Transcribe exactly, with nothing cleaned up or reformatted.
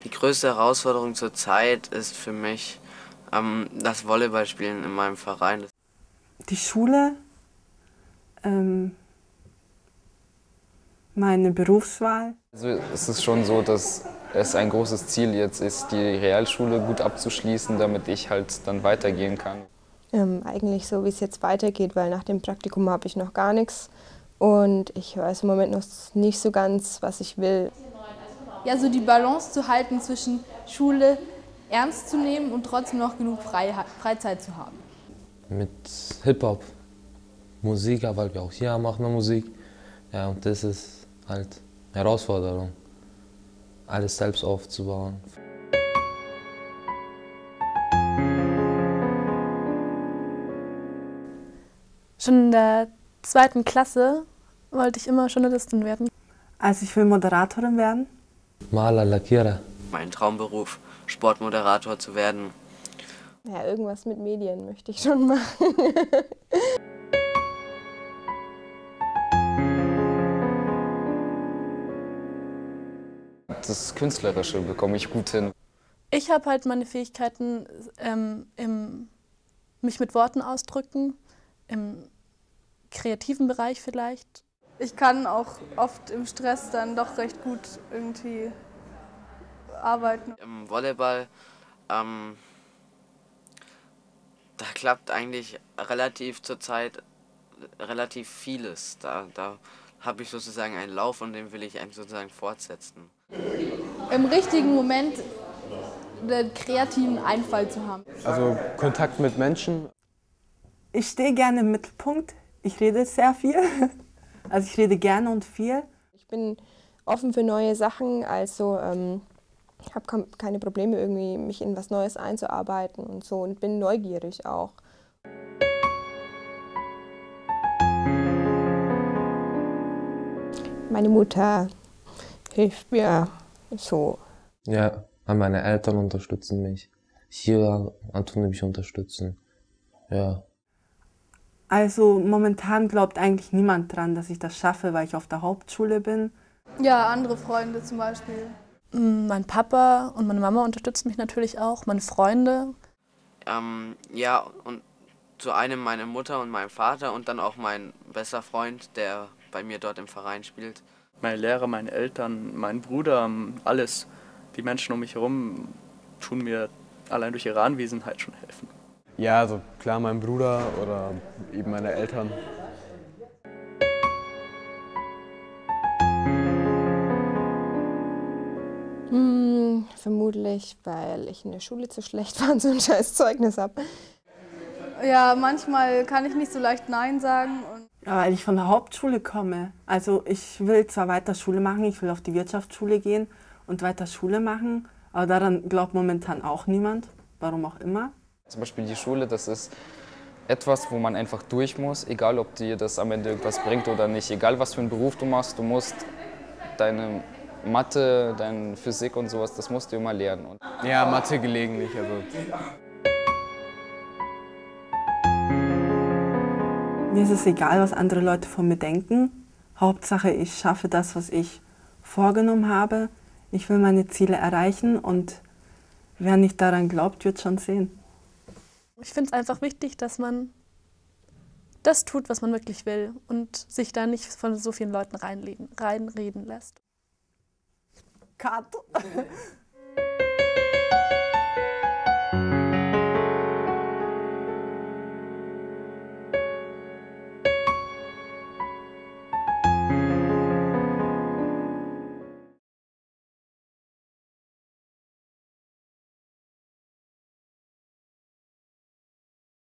Die größte Herausforderung zurzeit ist für mich ähm, das Volleyballspielen in meinem Verein. Die Schule, ähm, meine Berufswahl. Also es ist schon so, dass es ein großes Ziel jetzt ist, die Realschule gut abzuschließen, damit ich halt dann weitergehen kann. Ähm, eigentlich so, wie es jetzt weitergeht, weil nach dem Praktikum habe ich noch gar nichts und ich weiß im Moment noch nicht so ganz, was ich will. Ja, so die Balance zu halten zwischen Schule ernst zu nehmen und trotzdem noch genug Freiheit, Freizeit zu haben. Mit Hip-Hop, Musik, weil wir auch hier machen wir Musik. Ja, und das ist halt Herausforderung, alles selbst aufzubauen. Schon in der zweiten Klasse wollte ich immer Journalistin werden. Also ich will Moderatorin werden. Maler, Lackierer. Mein Traumberuf, Sportmoderator zu werden. Ja, irgendwas mit Medien möchte ich schon machen. Das Künstlerische bekomme ich gut hin. Ich habe halt meine Fähigkeiten ähm, im mich mit Worten ausdrücken, im kreativen Bereich vielleicht. Ich kann auch oft im Stress dann doch recht gut irgendwie arbeiten. Im Volleyball, ähm, da klappt eigentlich relativ zurzeit relativ vieles. Da, da habe ich sozusagen einen Lauf und den will ich eigentlich sozusagen fortsetzen. Im richtigen Moment den kreativen Einfall zu haben. Also Kontakt mit Menschen. Ich stehe gerne im Mittelpunkt. Ich rede sehr viel. Also ich rede gerne und viel. Ich bin offen für neue Sachen, also ähm, ich habe keine Probleme, irgendwie mich in was Neues einzuarbeiten und so und bin neugierig auch. Meine Mutter hilft mir so. Ja, meine Eltern unterstützen mich. Hier tun die mich unterstützen. Ja. Also momentan glaubt eigentlich niemand dran, dass ich das schaffe, weil ich auf der Hauptschule bin. Ja, andere Freunde zum Beispiel. Mein Papa und meine Mama unterstützen mich natürlich auch, meine Freunde. Ähm, ja, und zu einem meine Mutter und mein Vater und dann auch mein bester Freund, der bei mir dort im Verein spielt. Meine Lehrer, meine Eltern, mein Bruder, alles. Die Menschen um mich herum tun mir allein durch ihre Anwesenheit schon helfen. Ja, also klar, mein Bruder oder eben meine Eltern. Hm, vermutlich, weil ich in der Schule zu schlecht war und so ein scheiß Zeugnis habe. Ja, manchmal kann ich nicht so leicht Nein sagen. Und Ja, weil ich von der Hauptschule komme. Also ich will zwar weiter Schule machen, ich will auf die Wirtschaftsschule gehen und weiter Schule machen, aber daran glaubt momentan auch niemand, warum auch immer. Zum Beispiel die Schule, das ist etwas, wo man einfach durch muss, egal ob dir das am Ende irgendwas bringt oder nicht. Egal was für einen Beruf du machst, du musst deine Mathe, deine Physik und sowas, das musst du immer lernen. Und Ja, Mathe gelegentlich. Also. Mir ist es egal, was andere Leute von mir denken. Hauptsache, ich schaffe das, was ich vorgenommen habe. Ich will meine Ziele erreichen und wer nicht daran glaubt, wird schon sehen. Ich finde es einfach wichtig, dass man das tut, was man wirklich will und sich da nicht von so vielen Leuten reinreden, reinreden lässt. Cut.